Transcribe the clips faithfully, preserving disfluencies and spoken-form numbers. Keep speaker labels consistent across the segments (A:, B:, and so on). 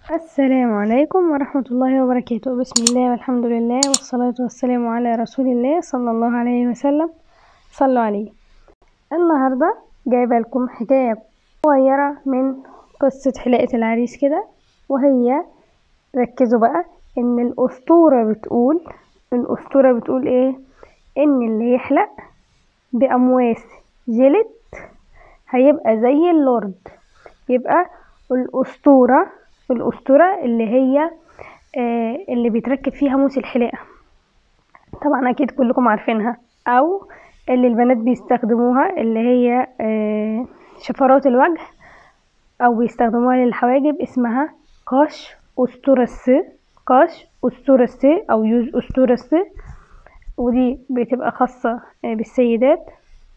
A: السلام عليكم ورحمة الله وبركاته. بسم الله والحمد لله والصلاة والسلام على رسول الله صلى الله عليه وسلم. صلوا عليه. النهاردة جايبة لكم حكاية صغيرة من قصة حلاقة العريس كده، وهي ركزوا بقى ان الأسطورة بتقول الأسطورة بتقول ايه؟ ان اللي يحلق بأمواس جلد هيبقى زي اللورد. يبقى الأسطورة الأسطورة اللي هي آه اللي بيتركب فيها موس الحلاقة، طبعا أكيد كلكم عارفينها، أو اللي البنات بيستخدموها اللي هي آه شفرات الوجه، أو بيستخدموها للحواجب، اسمها قاش أسطورة قاش أسطورة أو يوز أسطورة، ودي بتبقى خاصة آه بالسيدات.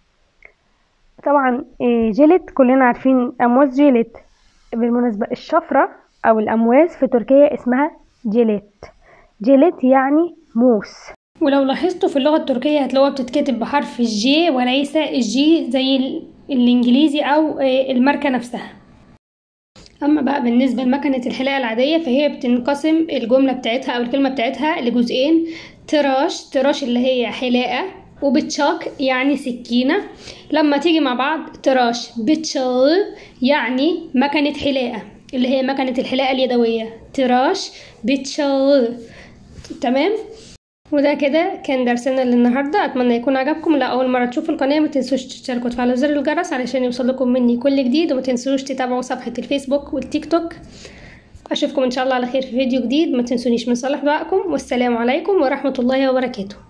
A: طبعا آه جلد كلنا عارفين أمواس جلد. بالمناسبة الشفرة أو الأمواس في تركيا اسمها جيليت. جيليت يعني موس.
B: ولو لاحظتوا في اللغة التركية هتلاقوها بتتكتب بحرف الجي وليس الجي زي الإنجليزي أو الماركة نفسها. أما بقى بالنسبة لمكنة الحلاقة العادية فهي بتنقسم الجملة بتاعتها أو الكلمة بتاعتها لجزئين: تراش تراش اللي هي حلاقة، وبتشاك يعني سكينة. لما تيجي مع بعض تراش بتشاغ يعني مكنة حلاقة اللي هي مكنة الحلاقة اليدوية. تراش بتشاغ. تمام. وده كده كان درسنا للنهارده، اتمنى يكون عجبكم. لو اول مره تشوفوا القناه ما تنسوش تشتركوا وتفعلوا زر الجرس علشان يوصلكم مني كل جديد، وما تنسوش تتابعوا صفحه الفيسبوك والتيك توك. اشوفكم ان شاء الله على خير في فيديو جديد. ما تنسونيش من صالح دعائكم، والسلام عليكم ورحمه الله وبركاته.